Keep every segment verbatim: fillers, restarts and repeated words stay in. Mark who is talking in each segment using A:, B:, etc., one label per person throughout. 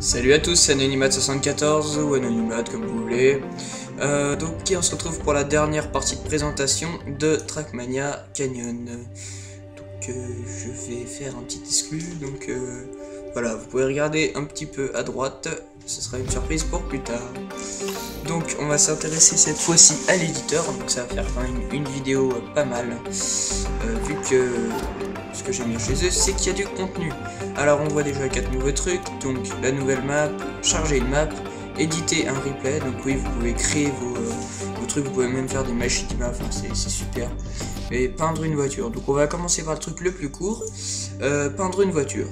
A: Salut à tous, c'est Anonymat soixante-quatorze ou Anonymat comme vous voulez. Euh, donc on se retrouve pour la dernière partie de présentation de Trackmania Canyon. Donc euh, je vais faire un petit exclu, donc euh, voilà, vous pouvez regarder un petit peu à droite, ce sera une surprise pour plus tard. Donc on va s'intéresser cette fois-ci à l'éditeur, donc ça va faire quand même une, une vidéo euh, pas mal, euh, vu que ce que j'aime bien chez eux, c'est qu'il y a du contenu. Alors on voit déjà quatre nouveaux trucs, donc la nouvelle map, charger une map, éditer un replay, donc oui vous pouvez créer vos, euh, vos trucs, vous pouvez même faire des machines, enfin c'est super, et peindre une voiture. Donc on va commencer par le truc le plus court, euh, peindre une voiture.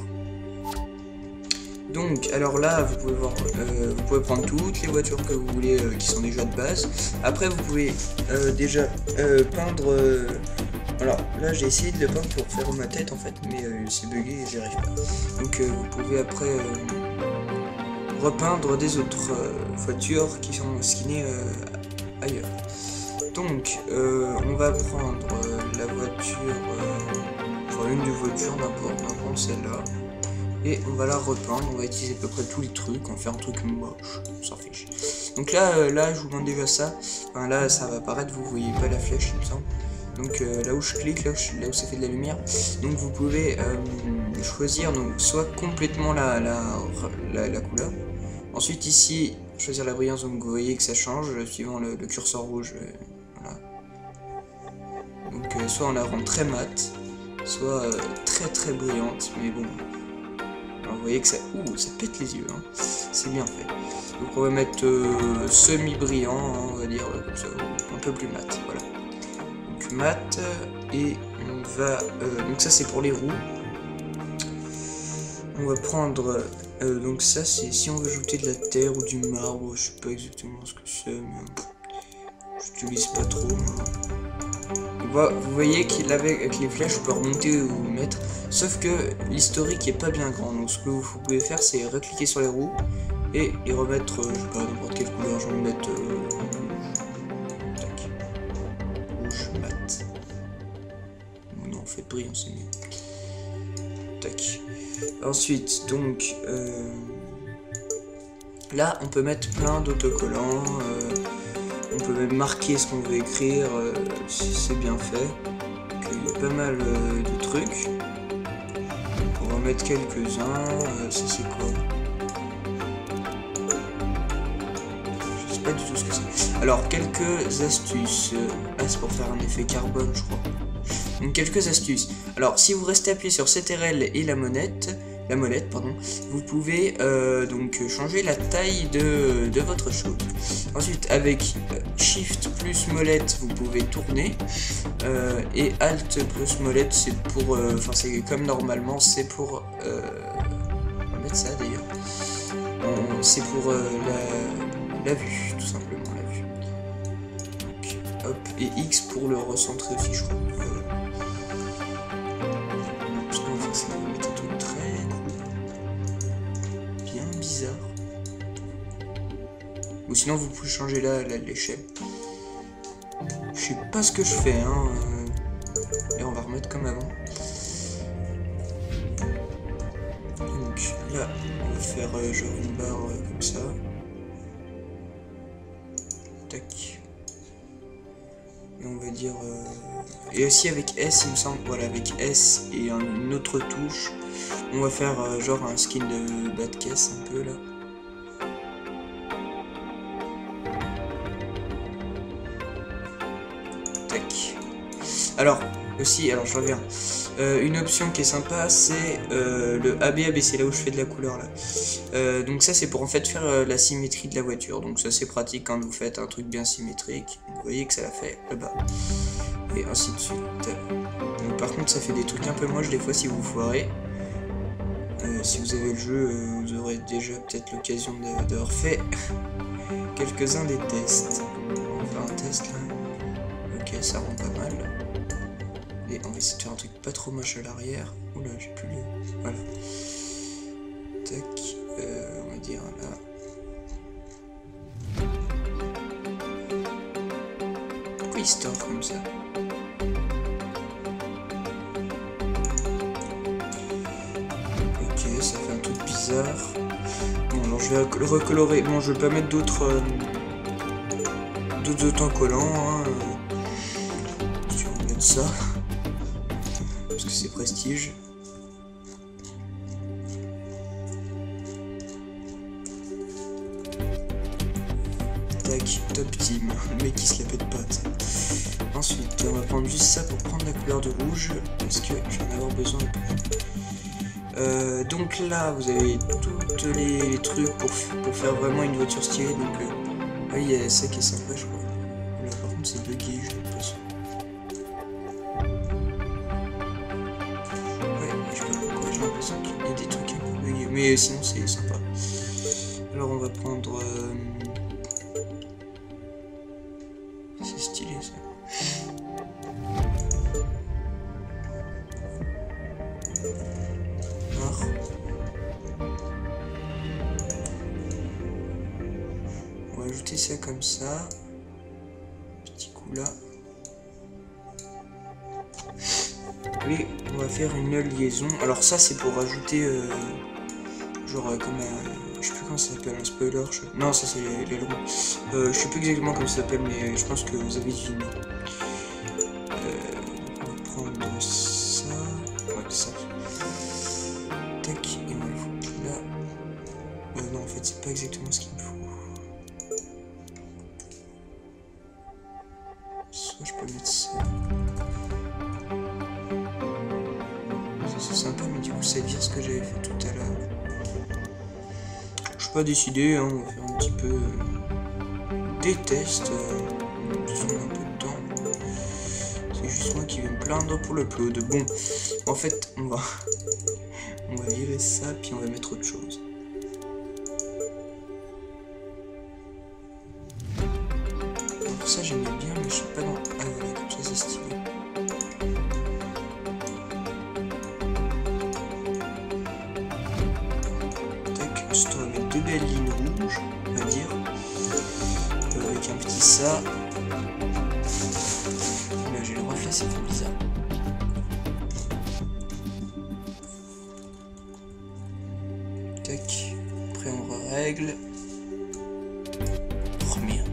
A: Donc alors là vous pouvez voir, euh, vous pouvez prendre toutes les voitures que vous voulez euh, qui sont déjà de base. Après vous pouvez euh, déjà euh, peindre, euh, alors là j'ai essayé de le peindre pour faire ma tête en fait, mais euh, c'est bugué et j'y arrive pas. Donc euh, vous pouvez après euh, repeindre des autres euh, voitures qui sont skinnées euh, ailleurs. Donc euh, on va prendre euh, la voiture, euh, enfin une des voitures n'importe, on va prendre celle-là. Et on va la repeindre, on va utiliser à peu près tous les trucs, on va faire un truc moche, on s'en fiche. Donc là, euh, là je vous montre déjà ça, enfin là ça va apparaître, vous voyez pas la flèche il me semble. Donc euh, là où je clique, là où, je, là où ça fait de la lumière, donc vous pouvez euh, choisir donc soit complètement la, la, la, la couleur. Ensuite ici, choisir la brillance, donc vous voyez que ça change suivant le, le curseur rouge, euh, voilà. Donc euh, soit on la rend très mate, soit euh, très très brillante, mais bon. Alors, vous voyez que ça, ouh, ça pète les yeux, hein. C'est bien fait. Donc on va mettre euh, semi-brillant, hein, on va dire euh, comme ça, un peu plus mat, voilà. Donc mat, et on va, euh, donc ça c'est pour les roues. On va prendre, euh, donc ça c'est si on veut ajouter de la terre ou du marbre, je sais pas exactement ce que c'est, mais j'utilise pas trop. Moi. Vous voyez qu'avec les flèches, on peut remonter ou mettre, sauf que l'historique est pas bien grand. Donc ce que vous pouvez faire, c'est recliquer sur les roues et les remettre, euh, je sais pas, n'importe quelle couleur. Je vais mettre euh, tac, rouge mat. Non, en fait brillant, c'est mieux. Tac. Ensuite, donc euh, là, on peut mettre plein d'autocollants. Euh, On peut même marquer ce qu'on veut écrire, euh, si c'est bien fait. Donc, il y a pas mal euh, de trucs. On va en mettre quelques-uns. Euh, ça c'est quoi? Je sais pas du tout ce que c'est. Alors, quelques astuces. Ah, c'est pour faire un effet carbone, je crois. Donc, quelques astuces. Alors, si vous restez appuyé sur C T R L et la molette, la molette, pardon, vous pouvez euh, donc changer la taille de, de votre chose. Ensuite, avec Shift plus molette, vous pouvez tourner, euh, et Alt plus molette, c'est pour, enfin euh, c'est comme normalement, c'est pour, euh, on va mettre ça d'ailleurs, c'est pour euh, la, la vue, tout simplement la vue. Donc, hop, et X pour le recentrer aussi, je crois. Euh, parce qu'on va faire ça, on va mettre un truc très bien bizarre. Ou sinon vous pouvez changer là l'échelle. Je sais pas ce que je fais, hein. Et on va remettre comme avant. Donc là, on va faire euh, genre une barre euh, comme ça. Tac. Et on va dire... Euh... Et aussi avec S, il me semble, voilà, avec S et un, une autre touche, on va faire euh, genre un skin de bas de caisse un peu là. Tac. Alors, aussi, alors je reviens. Euh, une option qui est sympa, c'est euh, le A B A B, c'est là où je fais de la couleur là. Euh, donc ça c'est pour en fait faire euh, la symétrie de la voiture. Donc ça c'est pratique quand vous faites un truc bien symétrique. Vous voyez que ça la fait là-bas. Et ainsi de suite. Donc, par contre ça fait des trucs un peu moches des fois si vous foirez. Euh, si vous avez le jeu, euh, vous aurez déjà peut-être l'occasion d'avoir fait quelques-uns des tests. On va faire un test là. Ok, ça rend pas mal. Et on va essayer de faire un truc pas trop moche à l'arrière. Oula, j'ai plus le... Voilà. Tac, euh, on va dire là. Pourquoi il se tord comme ça? Ok, ça fait un truc bizarre. Bon, alors je vais le recolorer. Bon, je vais pas mettre d'autres euh, d'autres autocollants. Hein. Je vais mettre ça parce que c'est prestige. Tac, top team. Le mec qui se la pète pas. T'sais. Ensuite, on va prendre juste ça pour prendre la couleur de rouge parce que je vais en avoir besoin de plus. Euh, donc là, vous avez tous les, les trucs pour, pour faire vraiment une voiture stylée. Donc, euh, ah oui, il y a ça qui est sympa, je crois. Là, par contre, c'est bugué, j'ai l'impression. Ouais, je sais pas pourquoi, j'ai l'impression qu'il y a des trucs un peu bugués. Mais sinon, c'est sympa. Alors, on va prendre. Euh... C'est stylé ça. On va ajouter ça comme ça. Petit coup là. Et on va faire une liaison. Alors ça c'est pour ajouter euh, genre euh, comme un, je sais plus comment ça s'appelle, un spoiler. Je... Non ça c'est l'aileron. Euh, je sais plus exactement comment ça s'appelle mais je pense que vous avez deviné. Euh, on va prendre ça. Ouais ça. Tac et on va le foutre là. Euh, non en fait c'est pas exactement ce qu'il me faut. Soit je peux mettre ça. Ça c'est sympa mais du coup ça vire ce que j'avais fait tout à l'heure. Je suis pas décidé, hein, on va faire un petit peu euh, des tests. Euh, on a un peu de temps. C'est juste moi qui vais me plaindre pour le upload. Bon, en fait on va on va virer ça puis on va mettre autre chose. Donc ça j'aime bien mais je sais pas dans. Ah voilà, comme ça c'est stylé. Tac, je dois mettre deux belles lignes rouges, on va dire. Euh, avec un petit ça. Là j'ai le reflet, c'est trop bizarre. Tac, après on règle. Oh merde.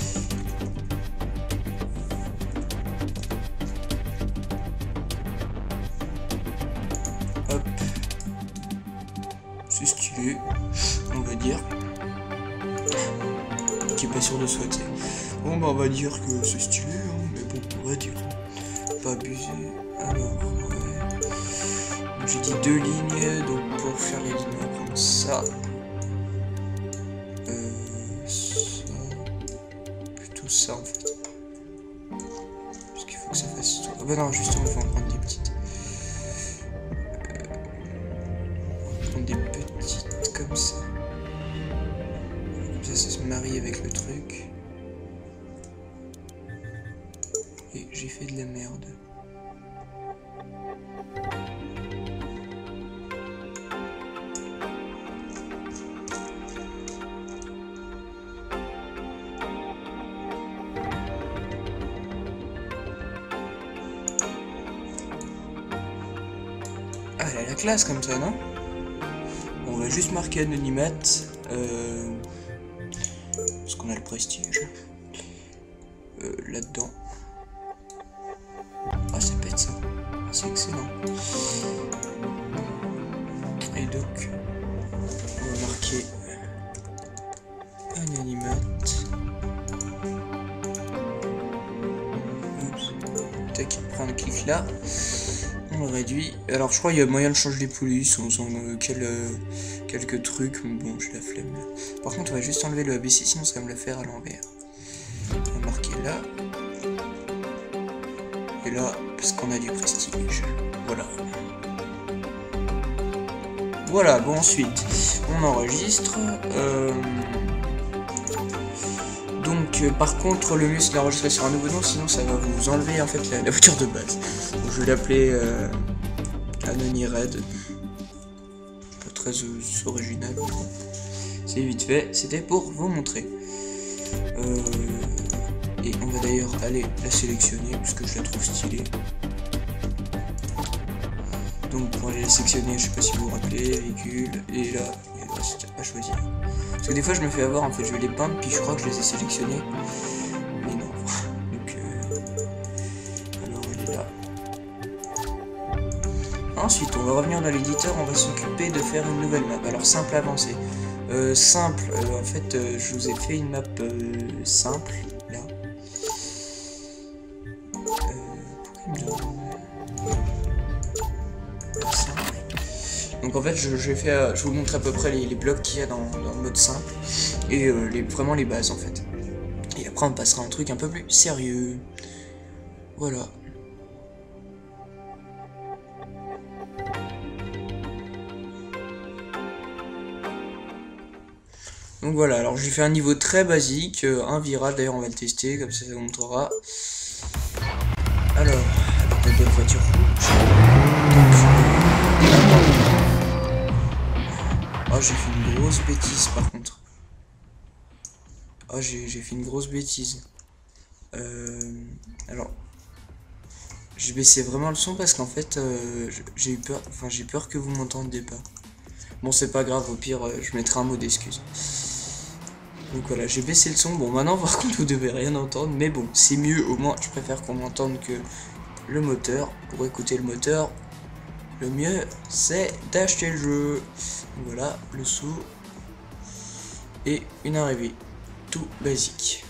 A: Hop. C'est stylé, on va dire. Qui est pas sûr de soi, tu sais. Bon bah on va dire que c'est stylé, hein, mais bon, on va dire. Pas abuser. Alors, ouais. J'ai dit deux lignes, donc pour faire les lignes, on va prendre ça. Euh, ça. Plutôt ça en fait. Parce qu'il faut que ça fasse tout. Ah bah non, justement, il faut en prendre des petites. Euh, on va prendre des petites comme ça. Comme ça, ça se marie avec le truc. Et j'ai fait de la merde. Ah, elle a la classe comme ça, non? On va juste marquer anonymat. Euh, parce qu'on a le prestige. Euh, Là-dedans. Ah, ça pète ça. C'est excellent. Et donc, on va marquer anonymat. Oups. Tac, après on clique là. On le réduit. Alors je crois qu'il y a moyen de changer les polices, on s'en euh, quel, euh, quelques trucs, mais bon j'ai la flemme. Par contre on va juste enlever le A B C, sinon ça va me le faire à l'envers. On va marquer là. Et là, parce qu'on a du prestige. Voilà. Voilà, bon ensuite, on enregistre. Euh... Donc euh, par contre le mieux c'est d'enregistrer sur un nouveau nom, sinon ça va vous enlever en fait la, la voiture de base. Donc, je vais l'appeler euh, Anony Red. Pas très euh, original. C'est vite fait, c'était pour vous montrer. Euh, et on va d'ailleurs aller la sélectionner puisque je la trouve stylée. Donc pour aller la sélectionner, je sais pas si vous vous rappelez, véhicule, et là il y a reste à choisir. Parce que des fois je me fais avoir, en fait je vais les peindre puis je crois que je les ai sélectionnés. Mais non. Donc euh... alors elle est là. Ensuite on va revenir dans l'éditeur, on va s'occuper de faire une nouvelle map. Alors simple avancée. Euh, simple, euh, en fait euh, je vous ai fait une map euh, simple là. Donc en fait je, je vais faire, je vous montre à peu près les, les blocs qu'il y a dans, dans le mode simple et euh, les, vraiment les bases en fait. Et après on passera à un truc un peu plus sérieux. Voilà. Donc voilà, alors j'ai fait un niveau très basique, euh, un virage, d'ailleurs on va le tester, comme ça ça vous montrera. Alors, avec la belle voiture rouge. Oh, j'ai fait une grosse bêtise par contre. Oh, j'ai fait une grosse bêtise. Euh, alors, j'ai baissé vraiment le son parce qu'en fait, euh, j'ai eu peur, enfin j'ai peur que vous m'entendiez pas. Bon, c'est pas grave, au pire, euh, je mettrai un mot d'excuse. Donc voilà, j'ai baissé le son. Bon, maintenant, par contre, vous devez rien entendre. Mais bon, c'est mieux. Au moins, je préfère qu'on m'entende que le moteur. Pour écouter le moteur, le mieux, c'est d'acheter le jeu. Donc voilà, le saut. Et une arrivée. Tout basique.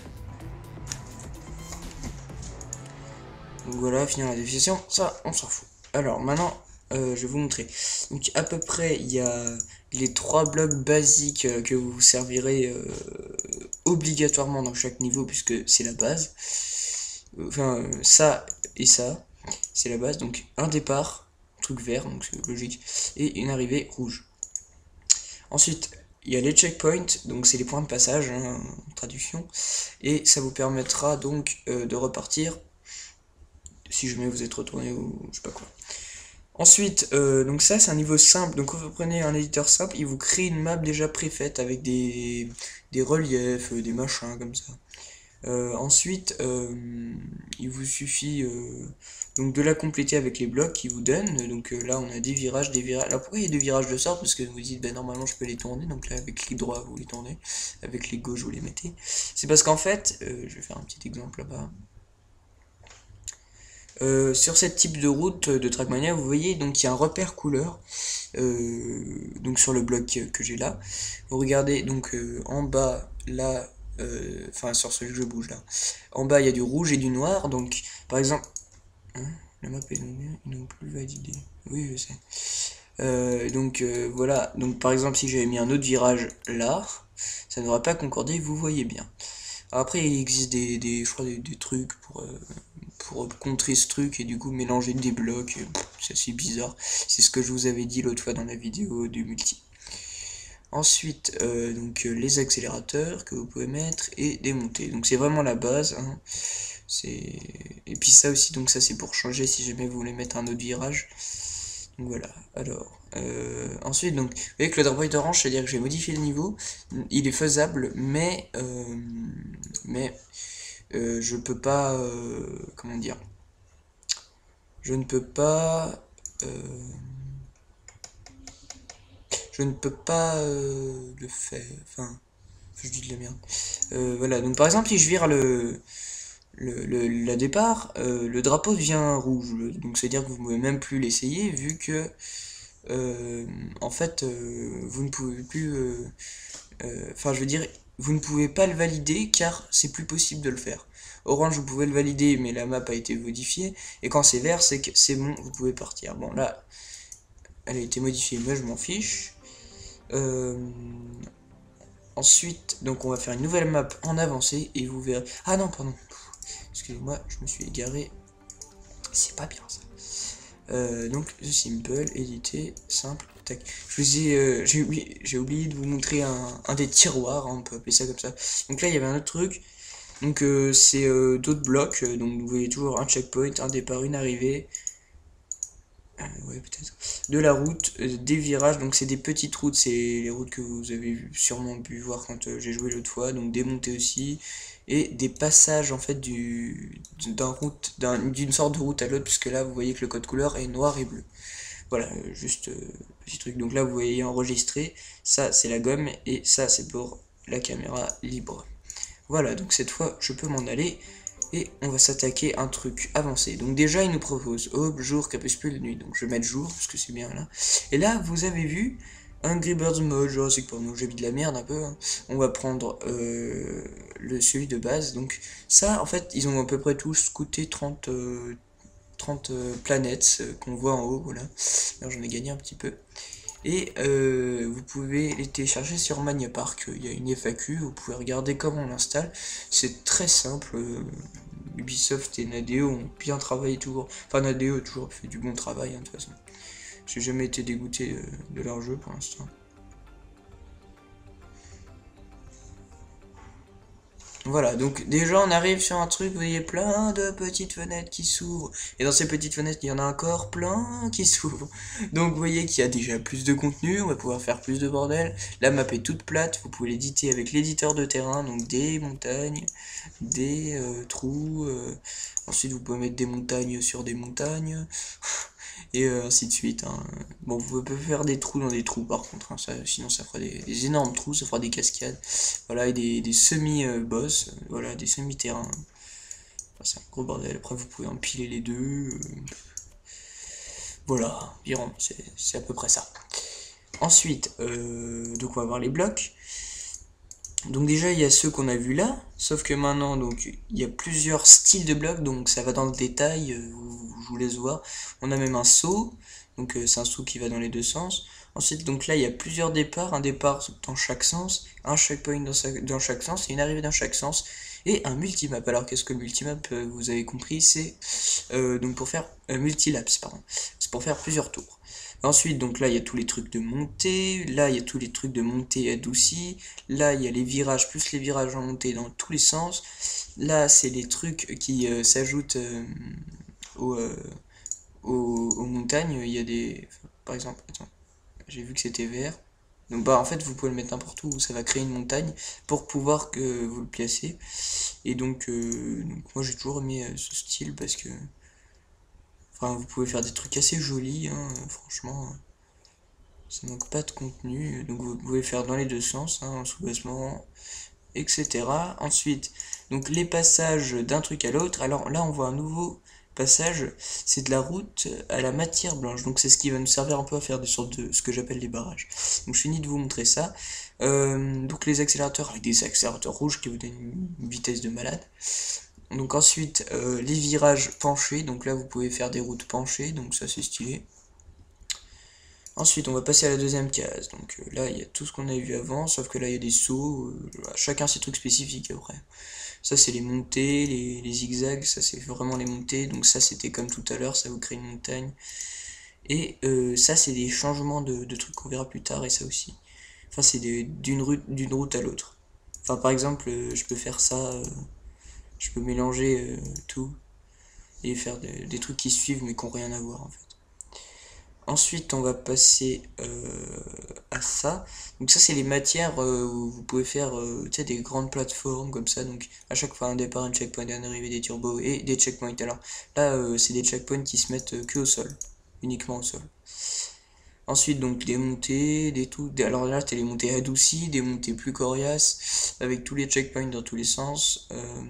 A: Donc voilà, finir la définition. Ça, on s'en fout. Alors, maintenant, euh, je vais vous montrer. Donc, à peu près, il y a les trois blocs basiques euh, que vous servirez euh, obligatoirement dans chaque niveau puisque c'est la base. Enfin, ça et ça, c'est la base. Donc, un départ, truc vert, donc c'est logique, et une arrivée rouge. Ensuite, il y a les checkpoints, donc c'est les points de passage, hein, en traduction, et ça vous permettra donc euh, de repartir si jamais vous êtes retourné ou je sais pas quoi. Ensuite, euh, donc ça c'est un niveau simple, donc quand vous prenez un éditeur simple, il vous crée une map déjà préfaite avec des, des reliefs, euh, des machins comme ça. Euh, ensuite, euh, il vous suffit euh, donc de la compléter avec les blocs qu'il vous donne. Donc euh, là on a des virages, des virages. Alors pourquoi il y a deux virages de sorte? Parce que vous dites ben normalement je peux les tourner, donc là avec clic droit vous les tournez, avec clic gauche vous les mettez. C'est parce qu'en fait, euh, je vais faire un petit exemple là-bas. Euh, sur cette type de route de Trackmania, vous voyez donc il y a un repère couleur euh, donc sur le bloc que, que j'ai là. Vous regardez donc euh, en bas là, enfin euh, sur ce que je bouge là. En bas il y a du rouge et du noir. Donc par exemple, hein, la map est donnée, ils n'ont plus validé. Oui je sais. Euh, donc euh, voilà. Donc par exemple si j'avais mis un autre virage là, ça n'aurait pas concordé. Vous voyez bien. Après il existe des, des je crois des, des trucs pour euh, pour contrer ce truc et du coup mélanger des blocs, c'est assez bizarre. C'est ce que je vous avais dit l'autre fois dans la vidéo du multi. Ensuite, euh, donc les accélérateurs que vous pouvez mettre et démonter. Donc c'est vraiment la base. Hein. C'est et puis ça aussi, donc ça c'est pour changer si jamais vous voulez mettre un autre virage. Donc voilà. Alors euh, ensuite, donc vous voyez que le drapeau est orange, c'est-à-dire que j'ai modifié le niveau. Il est faisable, mais euh, mais Euh, je peux pas, euh, comment dire, je ne peux pas, euh, je ne peux pas euh, le faire, enfin, je dis de la merde. Euh, voilà, donc par exemple, si je vire le, le, le la départ, euh, le drapeau devient rouge, donc c'est-à-dire que vous ne pouvez même plus l'essayer, vu que, euh, en fait, euh, vous ne pouvez plus, enfin, euh, euh, je veux dire, vous ne pouvez pas le valider, car c'est plus possible de le faire. Orange, vous pouvez le valider, mais la map a été modifiée. Et quand c'est vert, c'est que c'est bon, vous pouvez partir. Bon, là, elle a été modifiée, mais je m'en fiche. Euh... Ensuite, donc on va faire une nouvelle map en avancée, et vous verrez... Ah non, pardon. Excusez-moi, je me suis égaré. C'est pas bien, ça. Euh, donc, The Simple, éditer, simple, tac. Je vous ai... Euh, j'ai oublié, j'ai oublié de vous montrer un, un des tiroirs, hein, on peut appeler ça comme ça. Donc là, il y avait un autre truc. Donc euh, c'est euh, d'autres blocs, euh, donc vous voyez toujours un checkpoint, un départ, une arrivée, euh, ouais peut-être, de la route, euh, des virages, donc c'est des petites routes, c'est les routes que vous avez vu, sûrement pu voir quand euh, j'ai joué l'autre fois, donc des montées aussi, et des passages en fait du d'un route, d'une sorte de route à l'autre, puisque là vous voyez que le code couleur est noir et bleu. Voilà, euh, juste euh, petit truc, donc là vous voyez enregistré, ça c'est la gomme, et ça c'est pour la caméra libre. Voilà, donc cette fois je peux m'en aller, et on va s'attaquer à un truc avancé. Donc déjà il nous propose aube, jour, crépuscule, nuit, donc je vais mettre jour, parce que c'est bien là. Et là vous avez vu, Angry Birds mode, genre c'est que pour nous j'ai mis de la merde un peu, hein. On va prendre euh, le, celui de base, donc ça en fait ils ont à peu près tous coûté trente, euh, trente euh, planètes euh, qu'on voit en haut, voilà. Alors j'en ai gagné un petit peu. Et euh, vous pouvez les télécharger sur Magnapark, il y a une F A Q, vous pouvez regarder comment on l'installe, c'est très simple. euh, Ubisoft et Nadeo ont bien travaillé toujours, enfin Nadeo a toujours fait du bon travail hein, de toute façon. J'ai jamais été dégoûté euh, de leur jeu pour l'instant. Voilà, donc déjà on arrive sur un truc, vous voyez plein de petites fenêtres qui s'ouvrent. Et dans ces petites fenêtres, il y en a encore plein qui s'ouvrent. Donc vous voyez qu'il y a déjà plus de contenu, on va pouvoir faire plus de bordel. La map est toute plate, vous pouvez l'éditer avec l'éditeur de terrain, donc des montagnes, des euh, trous. Euh, ensuite vous pouvez mettre des montagnes sur des montagnes. Et euh, ainsi de suite. Hein. Bon, vous pouvez faire des trous dans des trous par contre, hein, ça, sinon ça fera des, des énormes trous, ça fera des cascades. Voilà, et des, des semi-boss, euh, voilà, des semi-terrains. Enfin, c'est un gros bordel, après vous pouvez empiler les deux. Euh, voilà, environ, c'est à peu près ça. Ensuite, euh, donc on va voir les blocs. Donc déjà il y a ceux qu'on a vus là, sauf que maintenant donc il y a plusieurs styles de blocs, donc ça va dans le détail, euh, je vous laisse voir. On a même un saut, donc euh, c'est un saut qui va dans les deux sens. Ensuite donc là il y a plusieurs départs, un départ dans chaque sens, un checkpoint dans, sa, dans chaque sens et une arrivée dans chaque sens. Et un multimap. Alors qu'est-ce que le multimap, euh, vous avez compris, c'est euh, donc pour faire euh, multilaps, pardon. C'est pour faire plusieurs tours. Ensuite, donc là, il y a tous les trucs de montée. Là, il y a tous les trucs de montée adoucis. Là, il y a les virages, plus les virages en montée dans tous les sens. Là, c'est les trucs qui euh, s'ajoutent euh, aux, euh, aux, aux montagnes. Il y a des... Par exemple, attends, j'ai vu que c'était vert. Donc bah en fait vous pouvez le mettre n'importe où, ça va créer une montagne pour pouvoir que vous le placiez. Et donc, euh, donc moi j'ai toujours aimé euh, ce style parce que... Enfin vous pouvez faire des trucs assez jolis, hein, franchement. Ça manque pas de contenu, donc vous pouvez faire dans les deux sens, hein, en sous-bassement, et cetera. Ensuite, donc les passages d'un truc à l'autre. Alors là, on voit un nouveau passage, c'est de la route à la matière blanche. Donc c'est ce qui va nous servir un peu à faire des sortes de ce que j'appelle les barrages. Donc je finis de vous montrer ça. Euh, donc les accélérateurs avec des accélérateurs rouges qui vous donnent une vitesse de malade. Donc ensuite, euh, les virages penchés. Donc là, vous pouvez faire des routes penchées, donc ça c'est stylé. Ensuite, on va passer à la deuxième case. Donc euh, là, il y a tout ce qu'on a vu avant, sauf que là, il y a des sauts. Euh, chacun ses trucs spécifiques après. Ça, c'est les montées, les, les zigzags. Ça, c'est vraiment les montées. Donc ça, c'était comme tout à l'heure. Ça vous crée une montagne. Et euh, ça, c'est des changements de, de trucs qu'on verra plus tard. Et ça aussi. Enfin, c'est d'une route, d'une route à l'autre. Enfin, par exemple, euh, je peux faire ça. Euh, je peux mélanger euh, tout. Et faire de, des trucs qui suivent, mais qui n'ont rien à voir, en fait. Ensuite, on va passer euh, à ça. Donc ça, c'est les matières euh, où vous pouvez faire euh, des grandes plateformes comme ça. Donc à chaque fois, un départ, un checkpoint, un arrivée, des turbos et des checkpoints. Alors là, euh, c'est des checkpoints qui se mettent euh, que au sol, uniquement au sol. Ensuite, donc des montées, des tout. Des, alors là, c'est les montées adoucies, des montées plus coriaces, avec tous les checkpoints dans tous les sens. Euh,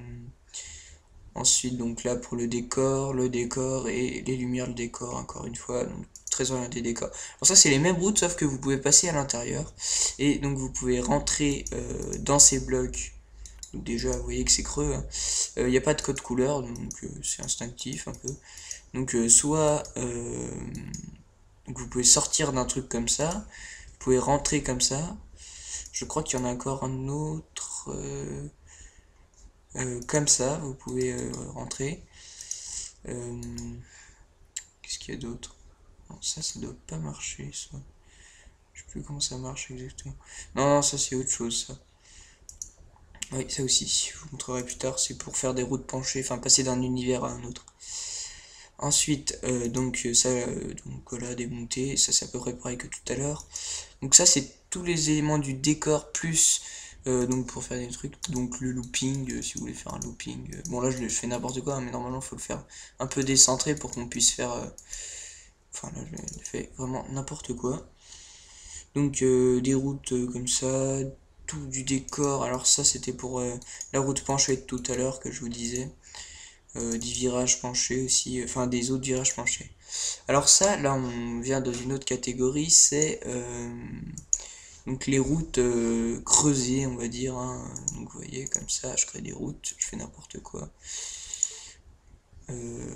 A: ensuite, donc là, pour le décor, le décor et les lumières, le décor, encore une fois. Donc, très orienté décor. Alors ça c'est les mêmes routes sauf que vous pouvez passer à l'intérieur et donc vous pouvez rentrer euh, dans ces blocs. Donc déjà vous voyez que c'est creux, il hein. n'y euh, a pas de code couleur donc euh, c'est instinctif un peu. Donc euh, soit euh, donc vous pouvez sortir d'un truc comme ça, vous pouvez rentrer comme ça. Je crois qu'il y en a encore un autre euh, euh, comme ça, vous pouvez euh, rentrer. Euh, Qu'est-ce qu'il y a d'autre? Ça, ça doit pas marcher, ça. Je sais plus comment ça marche exactement. Non, non, ça c'est autre chose, ça. Oui, ça aussi, je vous montrerai plus tard, c'est pour faire des routes penchées, enfin passer d'un univers à un autre. Ensuite, euh, donc ça, euh, donc voilà, des montées, ça c'est à peu près pareil que tout à l'heure. Donc ça c'est tous les éléments du décor plus, euh, donc pour faire des trucs, donc le looping, euh, si vous voulez faire un looping. Euh, bon là je, je fais n'importe quoi, hein, mais normalement il faut le faire un peu décentré pour qu'on puisse faire... Euh, Enfin là je fais vraiment n'importe quoi. Donc euh, des routes euh, comme ça, tout du décor. Alors ça c'était pour euh, la route penchée de tout à l'heure que je vous disais. Euh, des virages penchés aussi, enfin des autres virages penchés. Alors ça, là on vient dans une autre catégorie, c'est euh, donc les routes euh, creusées, on va dire. Hein. Donc vous voyez, comme ça, je crée des routes, je fais n'importe quoi. Euh,